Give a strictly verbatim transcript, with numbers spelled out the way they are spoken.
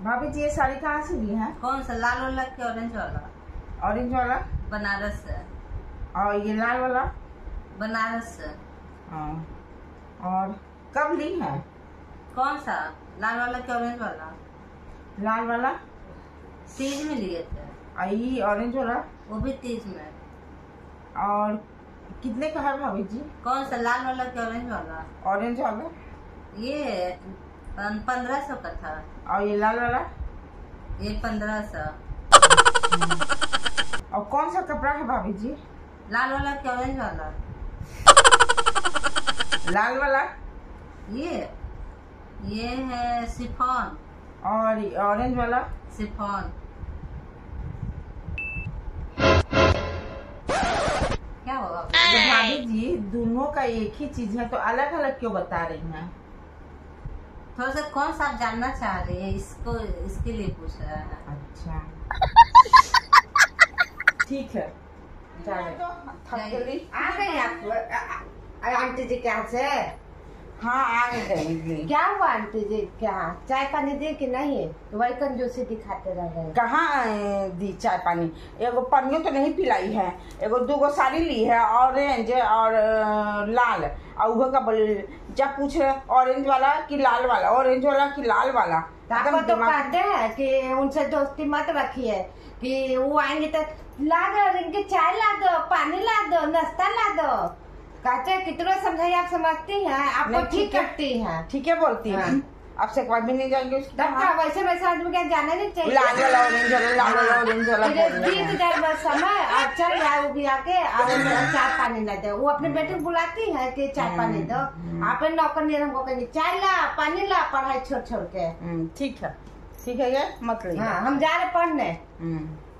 भाभी जी ये साड़ी कहाँ से ली है? कौन सा? लाल वाला के ऑरेंज वाला? ऑरेंज वाला। बनारस से। और ये लाल वाला? बनारस से। हाँ। और कब ली है? कौन सा? लाल वाला के ऑरेंज वाला? लाल वाला तीज में लिए थे। और ये ऑरेंज वाला? वो भी तीज में। और कितने का है भाभी जी? कौन सा? लाल वाला के ऑरेंज वाला? ऑरेंज वाला ये पंद्रह सौ का था। और ये लाल वाला? ये पंद्रह सौ। और कौन सा कपड़ा है भाभी जी? लाल वाला के ऑरेंज वाला? लाल वाला? ये ये है शिफॉन। और ऑरेंज वाला? शिफॉन। क्या होगा? तो भाभी जी दोनों का एक ही चीज है तो अलग अलग क्यों बता रही हैं? थोड़ा सा कौन सा आप जानना चाह रही है, इसको इसके लिए पूछ रहा है। अच्छा ठीक है। जा रहे। तो थक गई। आ गई आप आंटी जी के यहाँ से? हाँ आ गई। क्या हुआ आंटी जी? क्या चाय पानी दी कि नहीं? वही कंजूसी दिखाते रह गए। कहाँ दी चाय पानी? एगो पनियो तो नहीं पिलाई है। एगो दूगो साड़ी ली है ऑरेंज और लाल। और उहो का बोले जब पूछ रहे ऑरेंज वाला कि लाल वाला, ऑरेंज वाला कि लाल वाला। आपको तो कहते हैं कि उनसे दोस्ती मत रखिए, कि वो आएंगे तो ला दो इनके चाय ला दो, पानी ला दो, नाश्ता ला दो। कहते कितना समझाइए, आप समझती हैं? आपको ठीक करती हैं। ठीक है बोलती है। अब से कभी भी नहीं जाएंगे तब क्या वैसे वैसे आदमी क्या जाना नहीं चाहिए? लाल वाला ऑरेंज वाला लाल वाला ऑरेंज वाला बीत जाए बस समय और चल रहा है वो भी आके और चाय पानी न दे। वो अपने बेटे को बुलाती है कि चाय पानी दो। आप नौकर नहीं हमको कहेंगे चाय ला पानी ला, पढ़ाई छोड़ छोड़ के। ठीक है ठीक है ये मत लीजिए। हाँ हम जा रहे पढ़ने।